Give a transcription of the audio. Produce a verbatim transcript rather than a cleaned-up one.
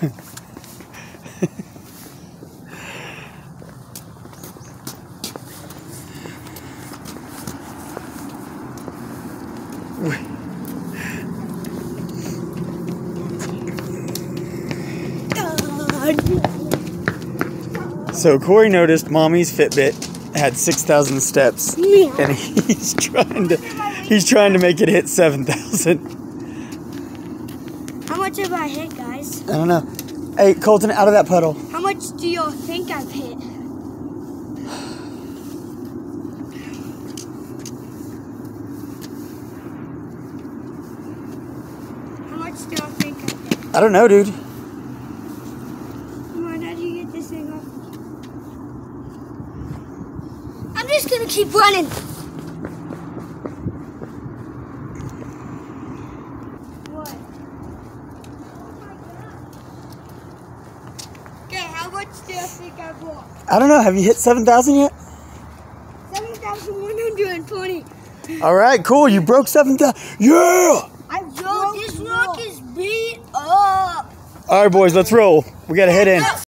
So Corey noticed Mommy's Fitbit had six thousand steps, and he's trying to he's trying to make it hit seven thousand. How much have I hit, guys? I don't know. Hey, Colton, out of that puddle. How much do y'all think I've hit? How much do y'all think I've hit? I don't know, dude. Come on, how do you get this thing off? I'm just gonna keep running. What? Okay, how much do you think I've walked? I don't know. Have you hit seven thousand yet? seven thousand one hundred twenty. All right, cool. You broke seven thousand. Yeah! I Yo, this rock is beat up. All right, boys, let's roll. We got to head in.